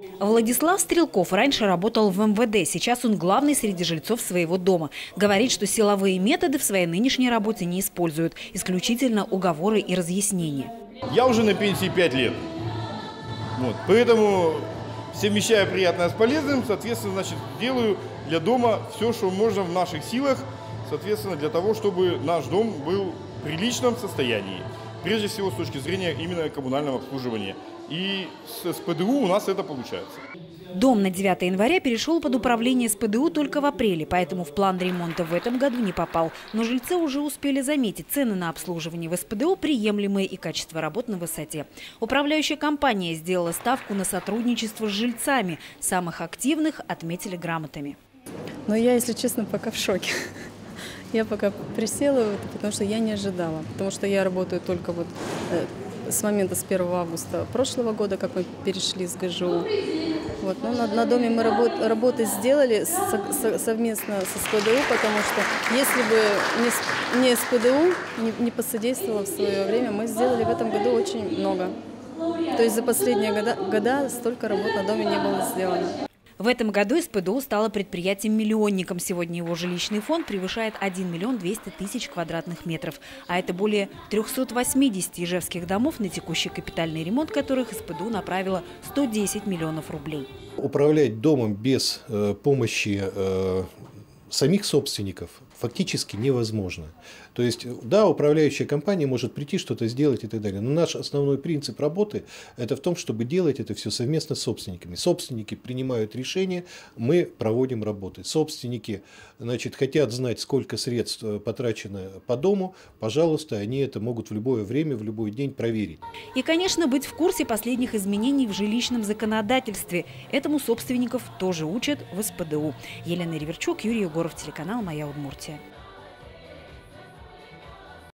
Владислав Стрелков раньше работал в МВД. Сейчас он главный среди жильцов своего дома. Говорит, что силовые методы в своей нынешней работе не используют. Исключительно уговоры и разъяснения. Я уже на пенсии 5 лет. Поэтому, совмещая приятное с полезным, соответственно, делаю для дома все, что можно в наших силах, соответственно, для того, чтобы наш дом был в приличном состоянии. Прежде всего, с точки зрения именно коммунального обслуживания. И с СПДУ у нас это получается. Дом на 9 января перешел под управление СПДУ только в апреле, поэтому в план ремонта в этом году не попал. Но жильцы уже успели заметить, цены на обслуживание в СПДУ приемлемые и качество работ на высоте. Управляющая компания сделала ставку на сотрудничество с жильцами. Самых активных отметили грамотами. Но я, если честно, пока в шоке. Я пока присела, потому что я не ожидала. Потому что я работаю только с момента с 1 августа прошлого года, как мы перешли с ГЖУ. Но на доме мы работы сделали совместно со СПДУ, потому что если бы не СПДУ не посодействовало в свое время, мы сделали в этом году очень много. То есть за последние года столько работ на доме не было сделано. В этом году СПДУ стало предприятием-миллионником. Сегодня его жилищный фонд превышает 1 миллион 200 тысяч квадратных метров. А это более 380 ижевских домов, на текущий капитальный ремонт которых СПДУ направила 110 миллионов рублей. Управлять домом без помощи самих собственников фактически невозможно. То есть, да, управляющая компания может прийти, что-то сделать и так далее. Но наш основной принцип работы – это в том, чтобы делать это все совместно с собственниками. Собственники принимают решения, мы проводим работы. Собственники, хотят знать, сколько средств потрачено по дому, пожалуйста, они это могут в любое время, в любой день проверить. И, конечно, быть в курсе последних изменений в жилищном законодательстве. Этому собственников тоже учат в СПДУ. Елена Риверчук, Юрий Егоров, телеканал «Моя Удмуртия».